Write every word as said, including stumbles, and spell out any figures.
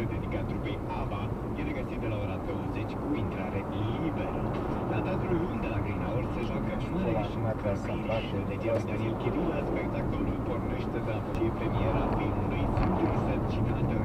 dedicat trupei ABBA e de găsit de la ora douăzeci cu intrare liberă. La Teatrul Lung de la Greenhour se joacă Mare și Macrobiș de Daniel Chirila. Spectacolul pornește de la premiera filmului Singurul Săr Citată